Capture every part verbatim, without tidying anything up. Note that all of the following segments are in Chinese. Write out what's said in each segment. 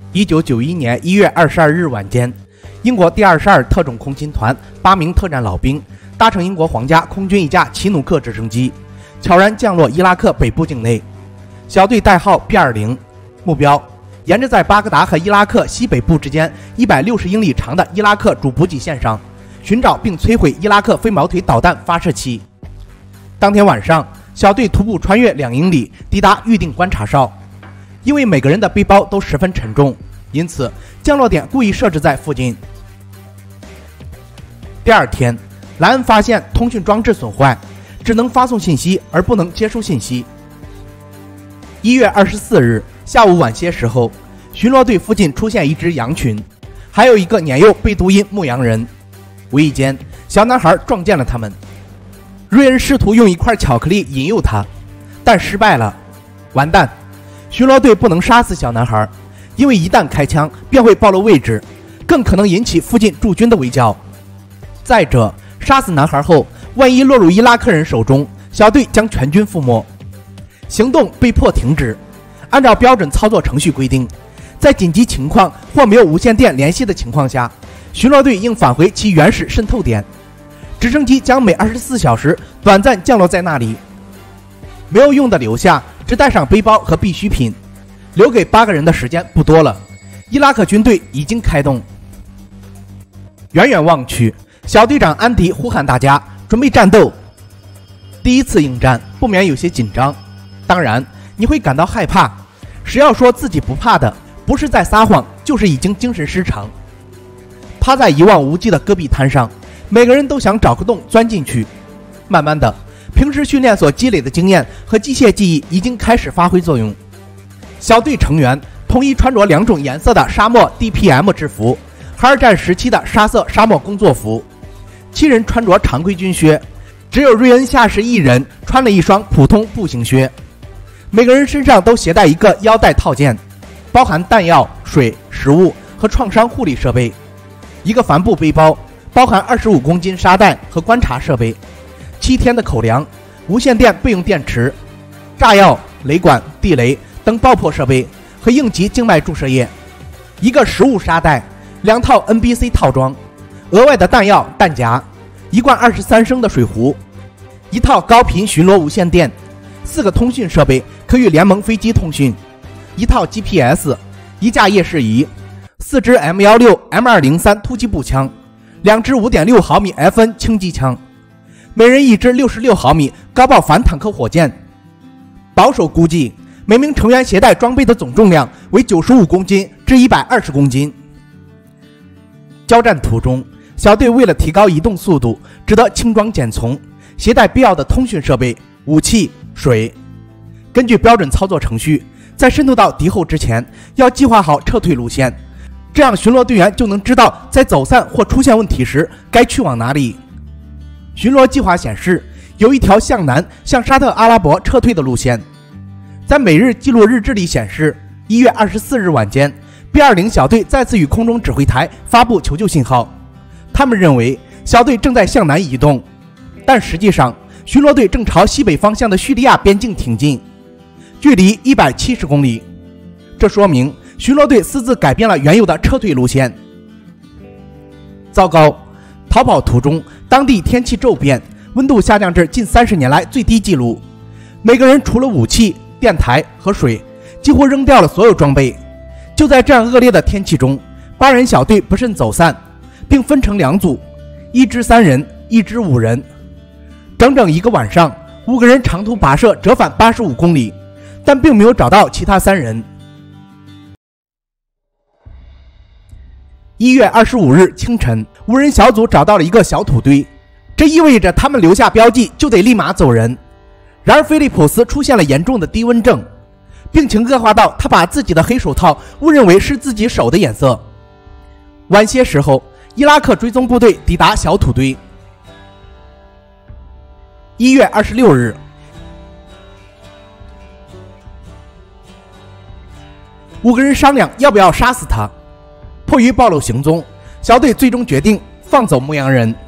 一九九一年一月二十二日晚间，英国第二十二特种空勤团八名特战老兵搭乘英国皇家空军一架奇努克直升机，悄然降落伊拉克北部境内。小队代号 B 二十， 目标沿着在巴格达和伊拉克西北部之间一百六十英里长的伊拉克主补给线上，寻找并摧毁伊拉克飞毛腿导弹发射器。当天晚上，小队徒步穿越两英里，抵达预定观察哨。因为每个人的背包都十分沉重，因此降落点故意设置在附近。第二天，莱恩发现通讯装置损坏，只能发送信息而不能接收信息。一月二十四日下午晚些时候，巡逻队附近出现一只羊群，还有一个年幼贝都因牧羊人。无意间，小男孩撞见了他们。瑞恩试图用一块巧克力引诱他，但失败了。完蛋！巡逻队不能杀死小男孩，因为一旦开枪便会暴露位置，更可能引起附近驻军的围剿。再者，杀死男孩后，万一落入伊拉克人手中，小队将全军覆没。行动被迫停止。按照标准操作程序规定，在紧急情况或没有无线电联系的情况下，巡逻队应返回其原始渗透点。直升机将每二十四小时短暂降落在那里。没有用的留下，只带上背包和必需品。留给八个人的时间不多了。伊拉克军队已经开动。远远望去，小队长安迪呼喊大家准备战斗。第一次应战不免有些紧张，当然你会感到害怕。谁要说自己不怕的，不是在撒谎，就是已经精神失常。趴在一望无际的戈壁滩上，每个人都想找个洞钻进去。慢慢的，平时训练所积累的经验和机械记忆已经开始发挥作用。小队成员统一穿着两种颜色的沙漠 D P M 制服和二战时期的沙色沙漠工作服。七人穿着常规军靴，只有瑞恩下士一人穿了一双普通步行靴。每个人身上都携带一个腰带套件，包含弹药、水、食物和创伤护理设备。一个帆布背包包含二十五公斤沙袋和观察设备。七天的口粮、无线电备用电池、炸药、雷管、地雷等爆破设备和应急静脉注射液，一个食物沙袋，两套 N B C 套装，额外的弹药弹夹，一罐二十三升的水壶，一套高频巡逻无线电，四个通讯设备可与联盟飞机通讯，一套 G P S， 一架夜视仪，四支 M 十六 M 二零三 突击步枪，两支 五点六毫米 F N 轻机枪，每人一支六十六毫米高爆反坦克火箭。保守估计，每名成员携带装备的总重量为九十五公斤至一百二十公斤。交战途中，小队为了提高移动速度，只得轻装简从，携带必要的通讯设备、武器、水。根据标准操作程序，在渗透到敌后之前，要计划好撤退路线，这样巡逻队员就能知道在走散或出现问题时该去往哪里。巡逻计划显示，有一条向南向沙特阿拉伯撤退的路线。在每日记录日志里显示，一月二十四日晚间 B 二十 小队再次与空中指挥台发布求救信号。他们认为小队正在向南移动，但实际上巡逻队正朝西北方向的叙利亚边境挺进，距离一百七十公里。这说明巡逻队私自改变了原有的撤退路线。糟糕！逃跑途中，当地天气骤变，温度下降至近三十年来最低纪录。每个人除了武器、电台和水，几乎扔掉了所有装备。就在这样恶劣的天气中，八人小队不慎走散，并分成两组，一支三人，一支五人。整整一个晚上，五个人长途跋涉折返八十五公里，但并没有找到其他三人。一月二十五日清晨，五人小组找到了一个小土堆，这意味着他们留下标记就得立马走人。然而菲利普斯出现了严重的低温症，病情恶化到他把自己的黑手套误认为是自己手的颜色。晚些时候，伊拉克追踪部队抵达小土堆。一月二十六日，五个人商量要不要杀死他。迫于暴露行踪，小队最终决定放走牧羊人。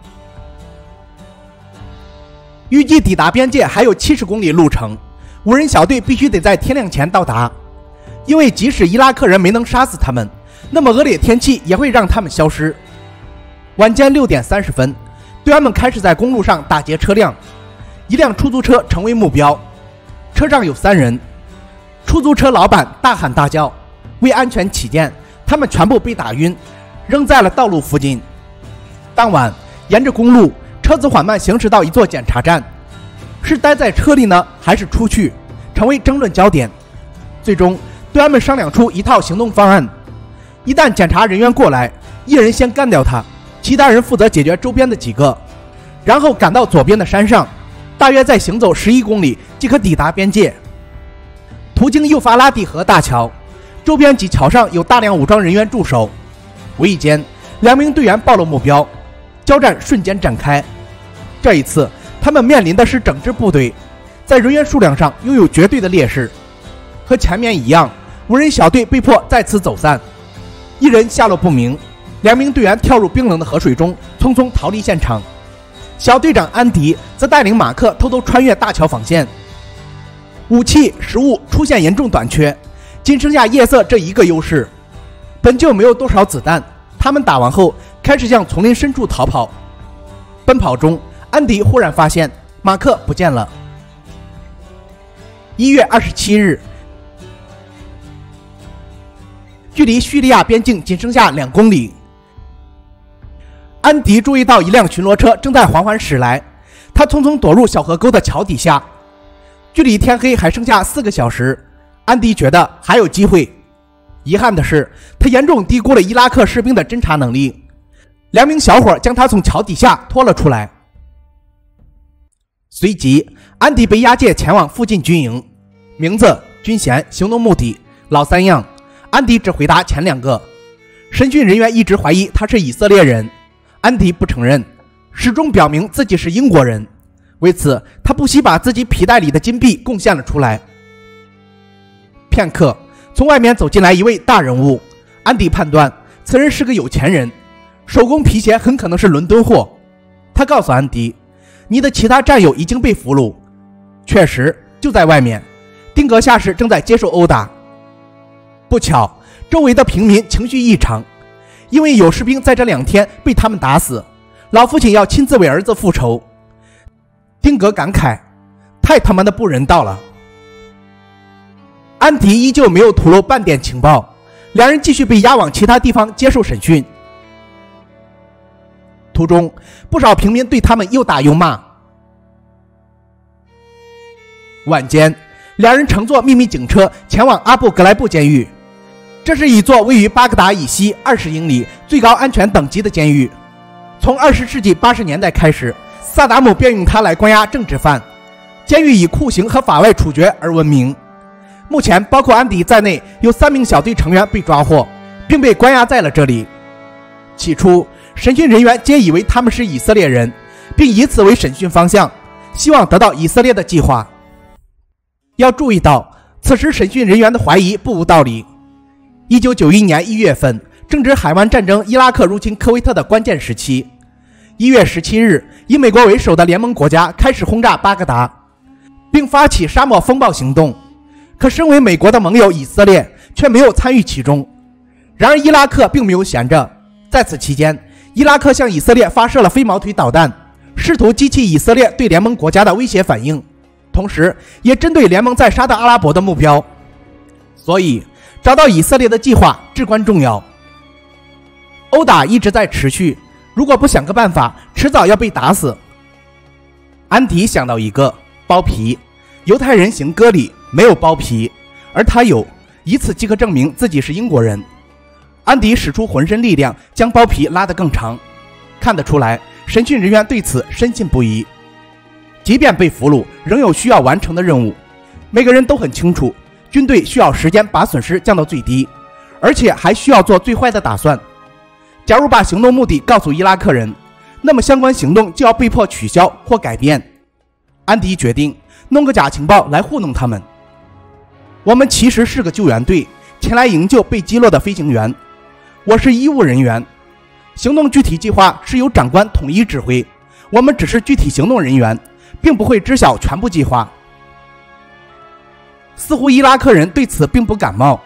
预计抵达边界还有七十公里路程，五人小队必须得在天亮前到达。 因为即使伊拉克人没能杀死他们，那么恶劣天气也会让他们消失。晚间六点三十分，队员们开始在公路上打劫车辆，一辆出租车成为目标，车上有三人。出租车老板大喊大叫，为安全起见，他们全部被打晕，扔在了道路附近。当晚，沿着公路，车子缓慢行驶到一座检查站，是待在车里呢，还是出去，成为争论焦点。最终，队员们商量出一套行动方案：一旦检查人员过来，一人先干掉他，其他人负责解决周边的几个，然后赶到左边的山上，大约再行走十一公里即可抵达边界。途经幼发拉底河大桥，周边及桥上有大量武装人员驻守。无意间，两名队员暴露目标，交战瞬间展开。这一次，他们面临的是整支部队，在人员数量上拥有绝对的劣势。和前面一样，五人小队被迫再次走散，一人下落不明。两名队员跳入冰冷的河水中，匆匆逃离现场。小队长安迪则带领马克偷偷穿越大桥防线。武器、食物出现严重短缺，仅剩下夜色这一个优势。本就没有多少子弹，他们打完后开始向丛林深处逃跑。奔跑中，安迪忽然发现马克不见了。一月二十七日，距离叙利亚边境仅剩下两公里。安迪注意到一辆巡逻车正在缓缓驶来，他匆匆躲入小河沟的桥底下。距离天黑还剩下四个小时，安迪觉得还有机会。遗憾的是，他严重低估了伊拉克士兵的侦察能力。两名小伙将他从桥底下拖了出来。随即，安迪被押解前往附近军营，名字、军衔、行动目的，老三样。安迪只回答前两个。审讯人员一直怀疑他是以色列人，安迪不承认，始终表明自己是英国人。为此，他不惜把自己皮带里的金币贡献了出来。片刻，从外面走进来一位大人物，安迪判断此人是个有钱人，手工皮鞋很可能是伦敦货。他告诉安迪，你的其他战友已经被俘虏。确实，就在外面，丁格下士正在接受殴打。不巧，周围的平民情绪异常，因为有士兵在这两天被他们打死，老父亲要亲自为儿子复仇。丁格感慨，太他妈的不人道了。安迪依旧没有吐露半点情报，两人继续被押往其他地方接受审讯。途中，不少平民对他们又打又骂。晚间，两人乘坐秘密警车前往阿布格莱布监狱，这是一座位于巴格达以西二十英里、最高安全等级的监狱。从二十世纪八十年代开始，萨达姆便用它来关押政治犯。监狱以酷刑和法外处决而闻名。目前，包括安迪在内，有三名小队成员被抓获，并被关押在了这里。起初，审讯人员皆以为他们是以色列人，并以此为审讯方向，希望得到以色列的计划。要注意到，此时审讯人员的怀疑不无道理。一九九一年一月份，正值海湾战争伊拉克入侵科威特的关键时期。一月十七日，以美国为首的联盟国家开始轰炸巴格达，并发起沙漠风暴行动。可身为美国的盟友以色列却没有参与其中。然而伊拉克并没有闲着，在此期间，伊拉克向以色列发射了飞毛腿导弹，试图激起以色列对联盟国家的威胁反应，同时也针对联盟在沙特阿拉伯的目标。所以找到以色列的计划至关重要。殴打一直在持续，如果不想个办法，迟早要被打死。安迪想到一个包皮，犹太人行割礼没有包皮，而他有，以此即可证明自己是英国人。安迪使出浑身力量将包皮拉得更长，看得出来审讯人员对此深信不疑。即便被俘虏，仍有需要完成的任务。每个人都很清楚，军队需要时间把损失降到最低，而且还需要做最坏的打算。假如把行动目的告诉伊拉克人，那么相关行动就要被迫取消或改变。安迪决定弄个假情报来糊弄他们。我们其实是个救援队，前来营救被击落的飞行员。我是医务人员，行动具体计划是由长官统一指挥，我们只是具体行动人员，并不会知晓全部计划。似乎伊拉克人对此并不感冒，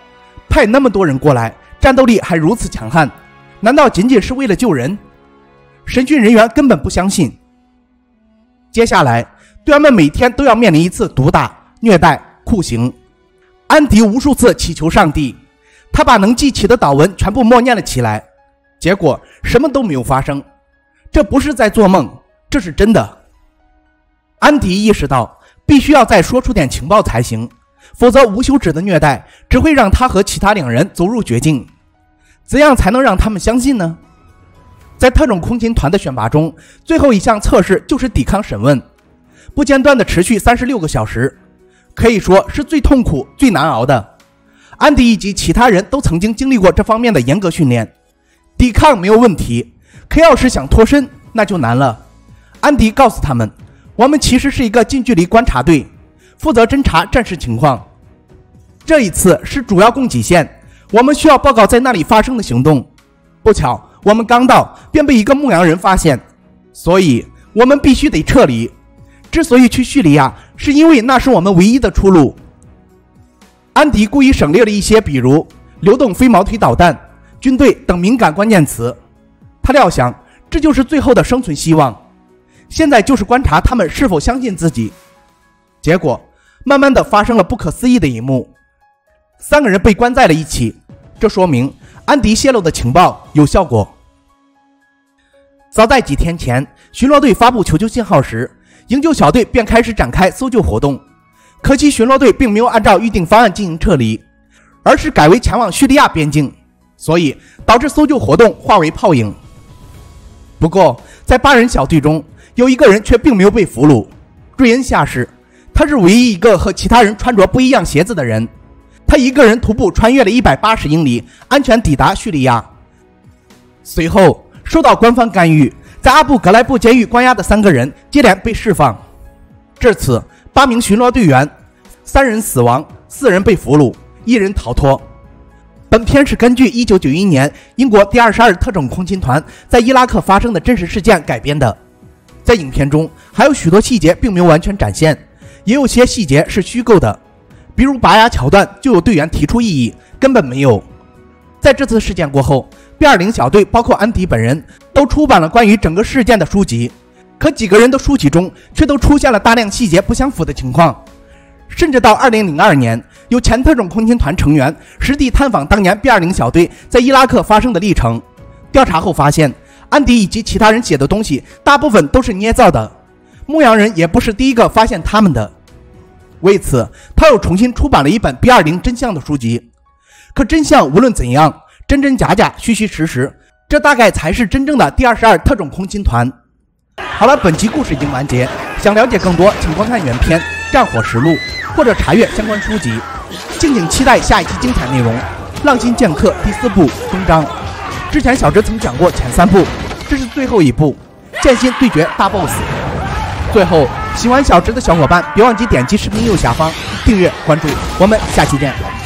派那么多人过来，战斗力还如此强悍，难道仅仅是为了救人？审讯人员根本不相信。接下来，队员们每天都要面临一次毒打、虐待、酷刑。安迪无数次祈求上帝，他把能记起的祷文全部默念了起来，结果什么都没有发生。这不是在做梦，这是真的。安迪意识到必须要再说出点情报才行，否则无休止的虐待只会让他和其他两人走入绝境。怎样才能让他们相信呢？在特种空勤团的选拔中，最后一项测试就是抵抗审问，不间断地持续三十六个小时，可以说是最痛苦、最难熬的。安迪以及其他人都曾经经历过这方面的严格训练，抵抗没有问题，可要是想脱身，那就难了。安迪告诉他们，我们其实是一个近距离观察队，负责侦查战事情况。这一次是主要供给线，我们需要报告在那里发生的行动。不巧，我们刚到便被一个牧羊人发现，所以我们必须得撤离。之所以去叙利亚，是因为那是我们唯一的出路。安迪故意省略了一些，比如流动飞毛腿导弹、军队等敏感关键词。他料想这就是最后的生存希望，现在就是观察他们是否相信自己。结果慢慢的发生了不可思议的一幕，三个人被关在了一起，这说明安迪泄露的情报有效果。早在几天前，巡逻队发布求救信号时，营救小队便开始展开搜救活动。可惜巡逻队并没有按照预定方案进行撤离，而是改为前往叙利亚边境，所以导致搜救活动化为泡影。不过在八人小队中，有一个人却并没有被俘虏，瑞恩下士，他是唯一一个和其他人穿着不一样鞋子的人。他一个人徒步穿越了一百八十英里，安全抵达叙利亚。随后受到官方干预，在阿布格莱布监狱关押的三个人接连被释放。至此，八名巡逻队员，三人死亡，四人被俘虏，一人逃脱。本片是根据一九九一年英国第二十二特种空勤团在伊拉克发生的真实事件改编的。在影片中还有许多细节并没有完全展现，也有些细节是虚构的，比如拔牙桥段就有队员提出异议，根本没有。在这次事件过后， B 二零小队包括安迪本人都出版了关于整个事件的书籍，可几个人的书籍中却都出现了大量细节不相符的情况。甚至到二零零二年，有前特种空勤团成员实地探访当年 B 二零小队在伊拉克发生的历程，调查后发现，安迪以及其他人写的东西大部分都是捏造的，牧羊人也不是第一个发现他们的。为此，他又重新出版了一本 B 二零真相的书籍。可真相无论怎样，真真假假，虚虚实实，这大概才是真正的第二十二特种空勤团。好了，本集故事已经完结，想了解更多，请观看原片《战火实录》，或者查阅相关书籍。敬请期待下一期精彩内容，《浪心剑客》第四部终章。之前小直曾讲过前三部，这是最后一部，剑心对决大 boss。最后，喜欢小直的小伙伴别忘记点击视频右下方订阅关注，我们下期见。